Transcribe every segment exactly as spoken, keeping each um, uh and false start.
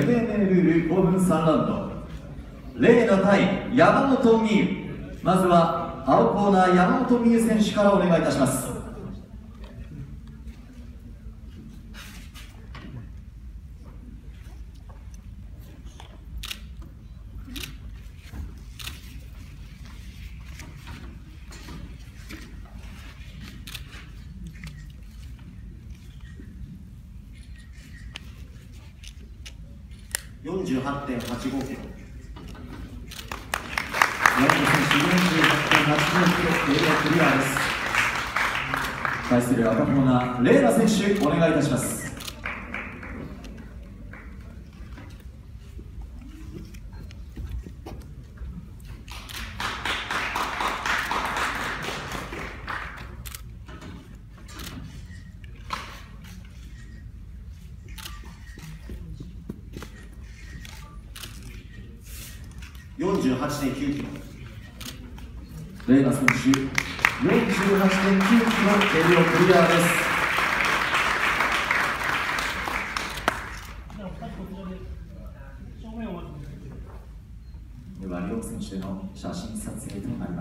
エムエムエー ルールごぶんさんラウンド、レイナ対山本美優。まずは青コーナー山本美優選手からお願いいたします。 よんじゅうはちてんはちごキロ。 山本選手よんじゅうはちてんはちごキロ、レイナクリアです。対する赤コーナーレイナ選手お願いいたします。 よんじゅうはちてんきゅうキロ。 レイナ選手よんじゅうはちてんきゅうキロ、エリオクリアです。では両選手の写真撮影となります。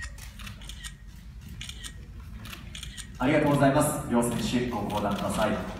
ありがとうございます。両選手ご登壇ください。